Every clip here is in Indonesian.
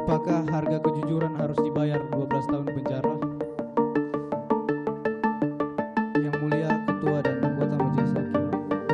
Apakah harga kejujuran harus dibayar 12 tahun penjara? Yang mulia Ketua dan anggota Majelis Hakim,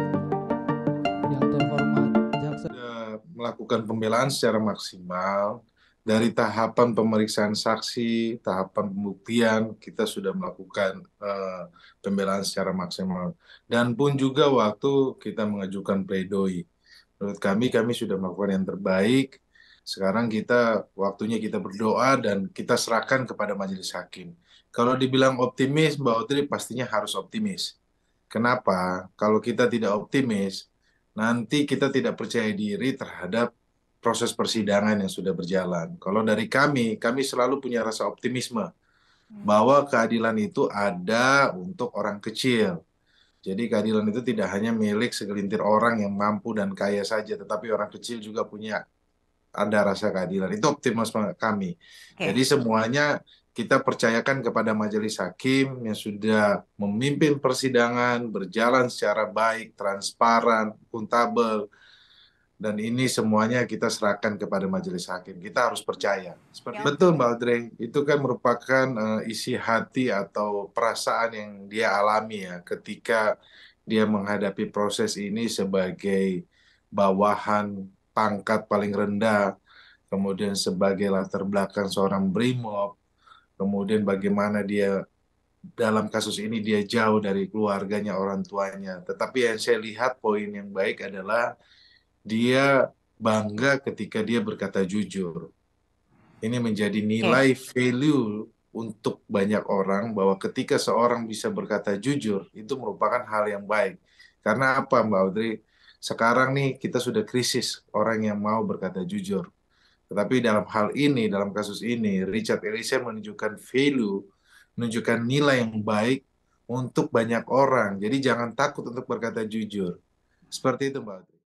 yang terhormat Jaksa. Sudah melakukan pembelaan secara maksimal dari tahapan pemeriksaan saksi, tahapan pembuktian, kita sudah melakukan pembelaan secara maksimal. Dan pun juga waktu kita mengajukan pledoi. Menurut kami sudah melakukan yang terbaik. Sekarang waktunya kita berdoa dan kita serahkan kepada majelis hakim. Kalau dibilang optimis, Mbak Audrey pastinya harus optimis. Kenapa? Kalau kita tidak optimis, nanti kita tidak percaya diri terhadap proses persidangan yang sudah berjalan. Kalau dari kami selalu punya rasa optimisme bahwa keadilan itu ada untuk orang kecil. Jadi keadilan itu tidak hanya milik segelintir orang yang mampu dan kaya saja, tetapi orang kecil juga punya ada rasa keadilan. Itu optimisme kami. Jadi Oke. semuanya kita percayakan kepada majelis hakim yang sudah memimpin persidangan, berjalan secara baik, transparan, akuntabel, dan ini semuanya kita serahkan kepada majelis hakim. Kita harus percaya. Ya. Betul, Mbak Audrey. Itu kan merupakan isi hati atau perasaan yang dia alami ya ketika dia menghadapi proses ini sebagai bawahan pangkat paling rendah, kemudian sebagai latar belakang seorang brimob, kemudian bagaimana dia dalam kasus ini dia jauh dari keluarganya, orang tuanya. Tetapi yang saya lihat poin yang baik adalah dia bangga ketika dia berkata jujur. Ini menjadi Oke. nilai value untuk banyak orang bahwa ketika seorang bisa berkata jujur, itu merupakan hal yang baik. Karena apa, Mbak Audrey? Sekarang nih kita sudah krisis orang yang mau berkata jujur. Tetapi dalam hal ini, dalam kasus ini, Richard Eliezer menunjukkan value, menunjukkan nilai yang baik untuk banyak orang. Jadi jangan takut untuk berkata jujur. Seperti itu, Mbak Audrey.